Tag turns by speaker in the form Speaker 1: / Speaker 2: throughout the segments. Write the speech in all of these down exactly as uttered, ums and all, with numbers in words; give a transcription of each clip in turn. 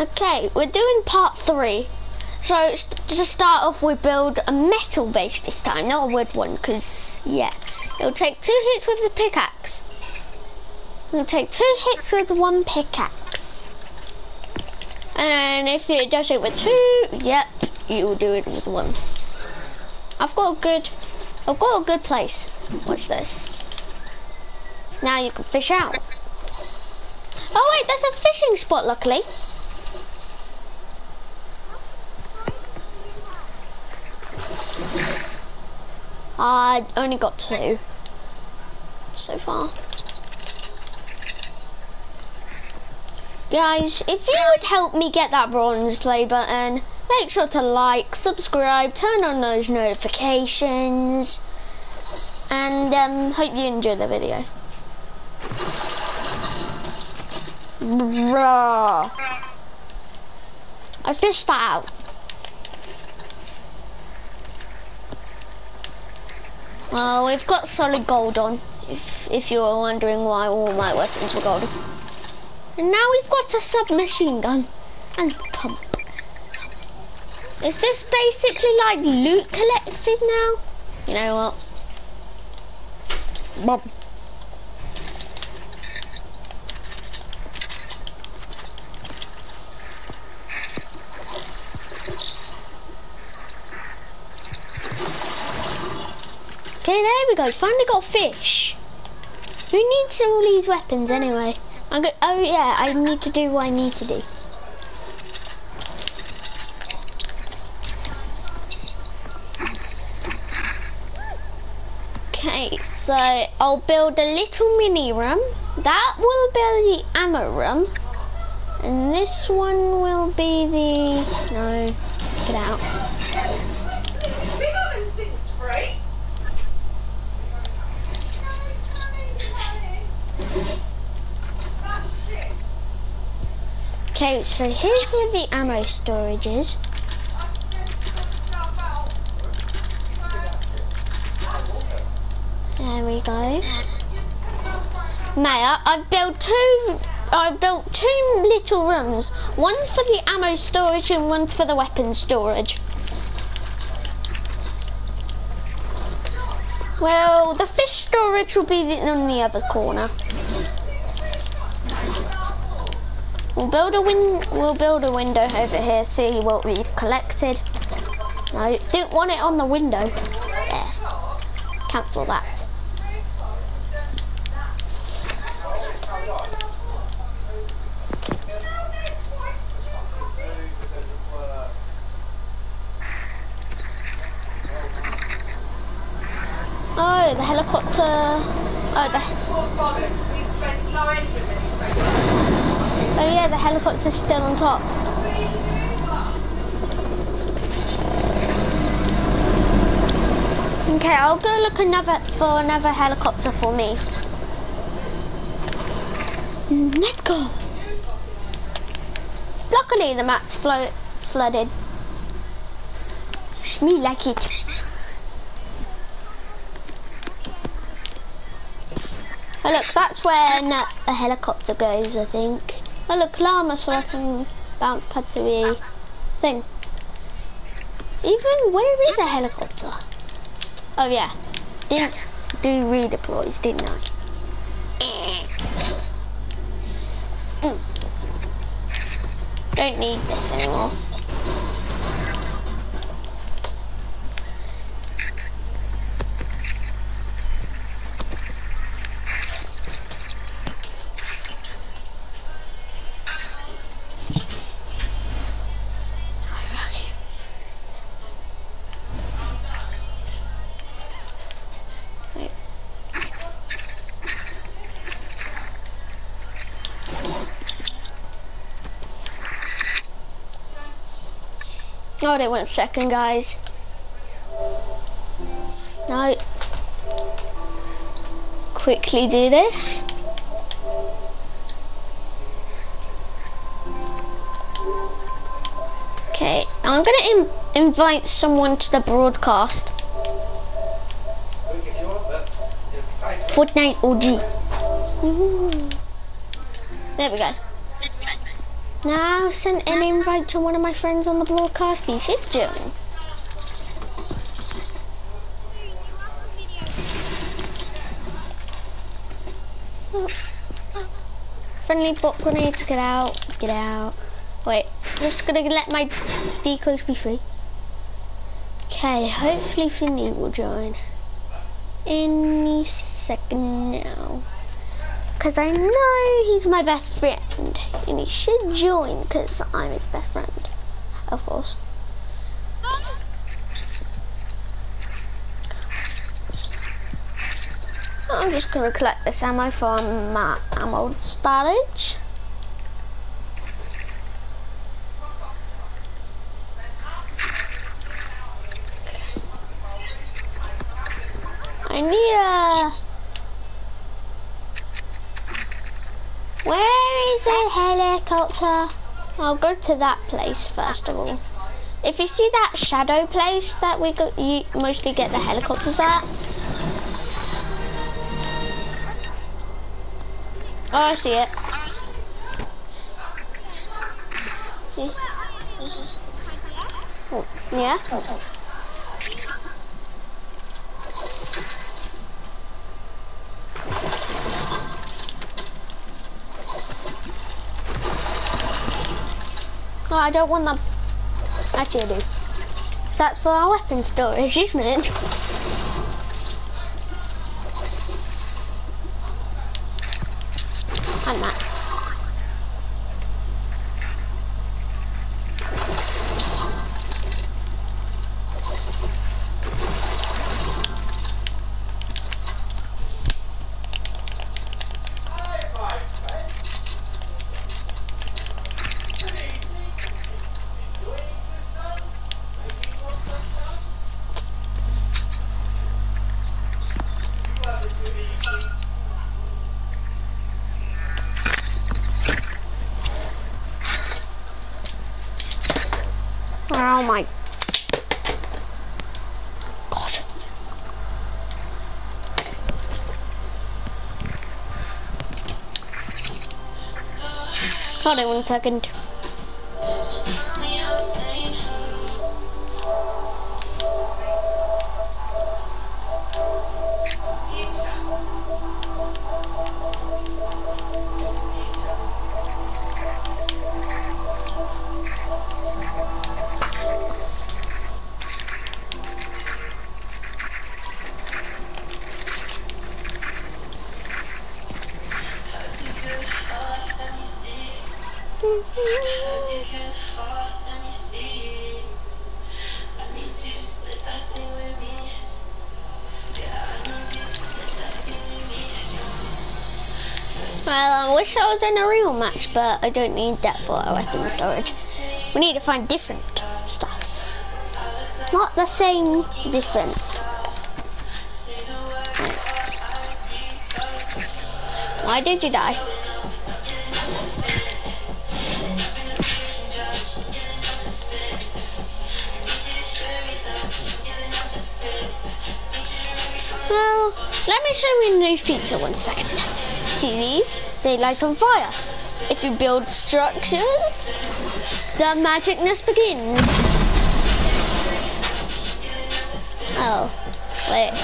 Speaker 1: Okay, we're doing part three. So to start off, we build a metal base this time, not a wood one, because yeah, it'll take two hits with the pickaxe. It'll take two hits with one pickaxe. And if it does it with two, yep, you will do it with one. I've got a good, I've got a good place. Watch this. Now you can fish out. Oh wait, there's a fishing spot, luckily. I only got two so far. Guys, if you would help me get that bronze play button, make sure to like, subscribe, turn on those notifications, and um, hope you enjoy the video. Bruh. I fished that out. Well, we've got solid gold on, if, if you were wondering why all my weapons were golden. And now we've got a submachine gun and pump. Is this basically like loot collected now? You know what? Bob. Okay, there we go. Finally got fish. Who needs all these weapons anyway? I'm go oh yeah, I need to do what I need to do. Okay, so I'll build a little mini room. That will be the ammo room. And this one will be the... No, get out. Okay, so here's where the ammo storage is. There we go. Now I've built two. I built two little rooms. One's for the ammo storage and one's for the weapon storage. Well, the fish storage will be on the other corner. We'll build a win. We'll build a window over here. See what we've collected. No, didn't want it on the window. There. Cancel that. Oh, the helicopter. Oh, the. Oh yeah, the helicopter's still on top. Okay, I'll go look another for another helicopter for me. Let's go. Luckily, the map's flo flooded. Me like it. Oh look, that's where a helicopter goes, I think. Oh look, llama, so I can bounce pad to a thing. Even, where is a helicopter? Oh yeah, didn't do redeploys, didn't I? Mm. Don't need this anymore. Hold it one second, guys. No. Quickly do this. Okay, I'm gonna in invite someone to the broadcast. Fortnite O G. Ooh. There we go. Now send an invite to one of my friends on the broadcast. He should join. Oh. Friendly bot grenades, get out, get out. Wait, just gonna let my decoys be free. Okay, hopefully Finley will join any second now. Because I know he's my best friend, and he should join because I'm his best friend, of course. I'm just going to collect this ammo from my ammo storage. I need a... Where is a helicopter? I'll go to that place first of all. If you see that shadow place that we go, you mostly get the helicopters at. Oh, I see it. Oh, yeah. Oh, I don't want that. Actually, I do. So that's for our weapon storage, isn't it? And that. Oh my God. Hold on one second. Well, I wish I was in a real match, but I don't need that for our weapon storage. We need to find different stuff. Not the same, different. Why did you die? Well, let me show you a new feature one second. See these? They light on fire. If you build structures, the magicness begins. Oh, wait.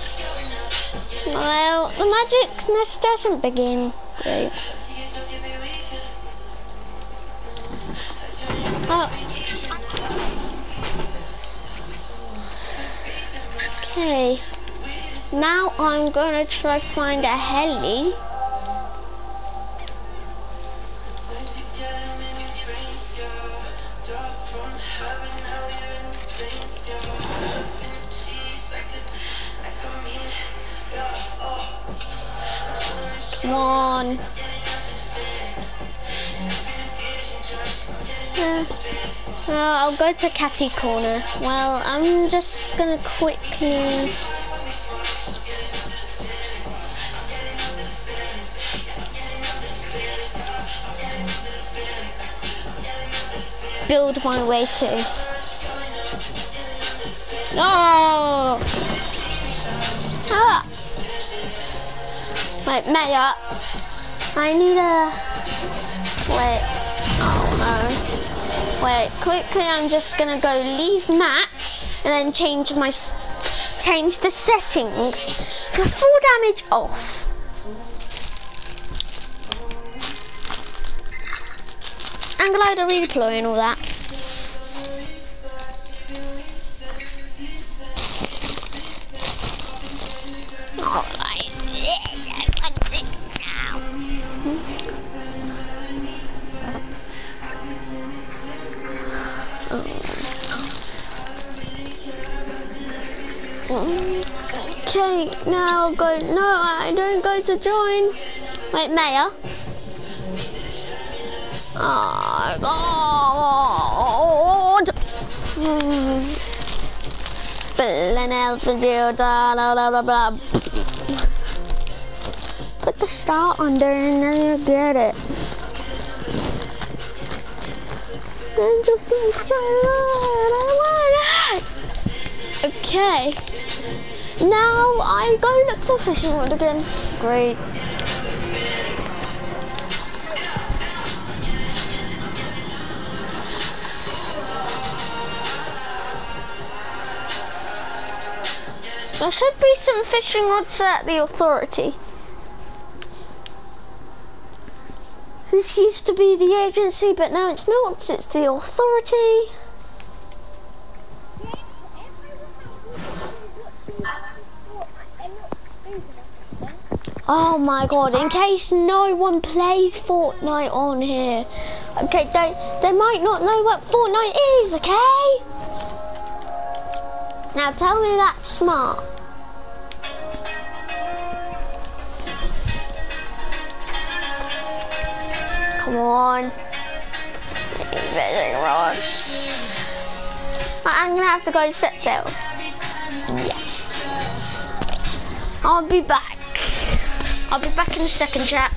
Speaker 1: Well, the magicness doesn't begin. Great. Oh. Okay. Now I'm gonna try find a heli. Come on. Uh, uh, I'll go to Catty Corner. Well, I'm just gonna quickly... build my way to. Oh! Ah! Wait, Maya, I need a... Wait. Oh Uh, wait, quickly, I'm just gonna go leave match and then change my change the settings to full damage off. And glider redeploy and all that. Alright, I can sit now. Okay, now go. No, I don't go to join. Wait, Mayor. Oh, God. Hmm. Put the star under and then you get it. Then just like so I want it. Okay. Now I go look for fishing rod again. Great. There should be some fishing rods at the authority. This used to be the agency, but now it's not. It's the authority. Oh my God, in case no one plays Fortnite on here. Okay, they, they might not know what Fortnite is, okay? Now tell me that's smart. Come on. Fishing rods. I'm gonna have to go set sail. Yes. I'll be back. I'll be back in a second, chat.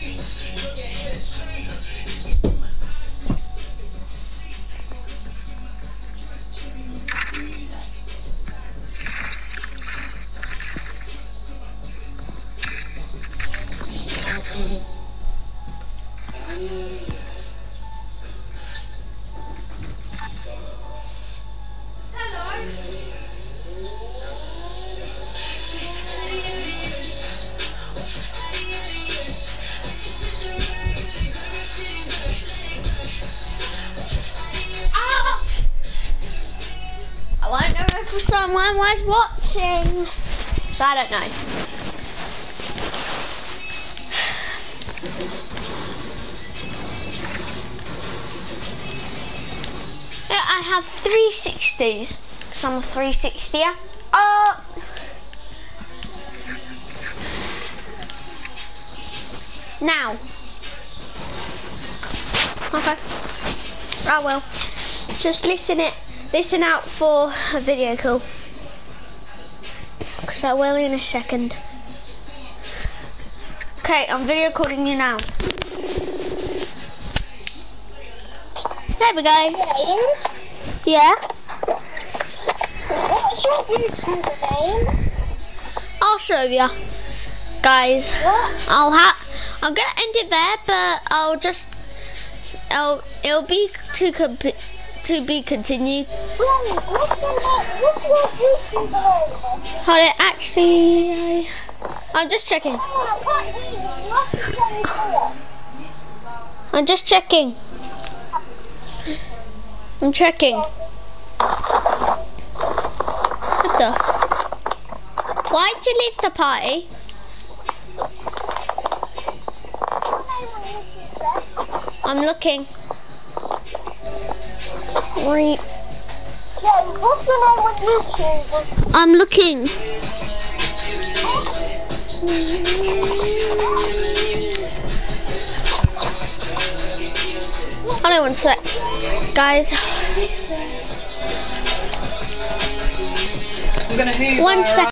Speaker 1: I won't know if someone was watching, so I don't know. Yeah, I have three sixties, because I'm a three sixty-er. Oh! Now. Okay. I will. Just listen it. Listen out for a video call, because I will in a second. Okay, I'm video calling you now. There we go. Yeah?
Speaker 2: What's your YouTube name?
Speaker 1: I'll show you. Guys,
Speaker 2: What?
Speaker 1: I'll ha I'm gonna end it there, but I'll just I'll it'll be to comp to be continued.
Speaker 2: Wait, what's your name? What's your YouTube name?
Speaker 1: Hold it, actually, I, I'm just checking.
Speaker 2: Oh, I can't hear you. What's your name?
Speaker 1: I'm just checking. I'm checking. What the? Why'd you leave the party? I'm looking. Wait.
Speaker 2: Yeah, what's your name on YouTube?
Speaker 1: I'm looking. Hold on one sec, guys.
Speaker 3: I'm gonna hoover.
Speaker 1: One sec.